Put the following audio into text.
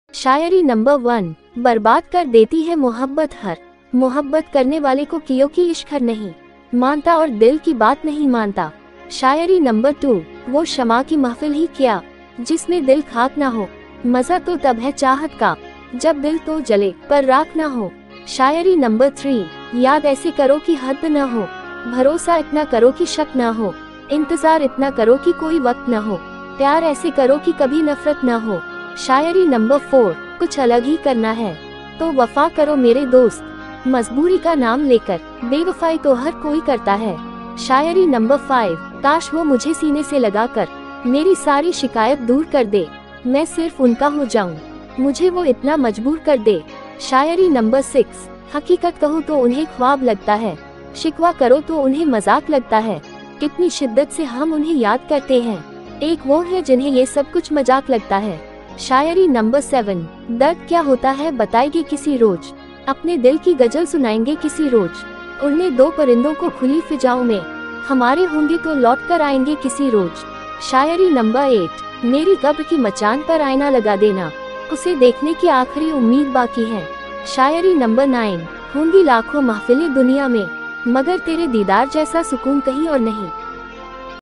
शायरी number 1। बर्बाद कर देती है मोहब्बत हर, मोहब्बत करने वाले को कियो की इश्क हर नहीं मानता और दिल की बात नहीं मानता। शायरी नंबर 2। वो शमा की महफिल ही क्या जिसमें दिल खाक ना हो, मजा तो तब है चाहत का जब दिल तो जले पर राख ना हो। शायरी नंबर 3। याद ऐसे करो कि हद न हो, भरोसा इतना करो कि शक ना हो, इंतजार इतना करो कि कोई वक्त न हो, प्यार ऐसे करो कि कभी नफरत न हो। शायरी नंबर 4। कुछ अलग ही करना है तो वफा करो मेरे दोस्त, मजबूरी का नाम लेकर बेवफाई तो हर कोई करता है। शायरी नंबर 5। काश वो मुझे सीने से लगाकर मेरी सारी शिकायत दूर कर दे, मैं सिर्फ उनका हो जाऊं, मुझे वो इतना मजबूर कर दे। शायरी नंबर 6। हकीकत कहूँ तो उन्हें ख्वाब लगता है, शिकवा करो तो उन्हें मजाक लगता है, कितनी शिद्दत से हम उन्हें याद करते हैं, एक वो है जिन्हें ये सब कुछ मजाक लगता है। शायरी नंबर 7। दर्द क्या होता है बताएगी किसी रोज, अपने दिल की गजल सुनाएंगे किसी रोज, उड़ने दो परिंदों को खुली फिजाओं में, हमारे होंगे तो लौट कर आएंगे किसी रोज। शायरी नंबर 8। मेरी कब्र की मचान पर आईना लगा देना, उसे देखने की आखिरी उम्मीद बाकी है। शायरी नंबर 9। होंगी लाखों महफिलें दुनिया में, मगर तेरे दीदार जैसा सुकून कहीं और नहीं।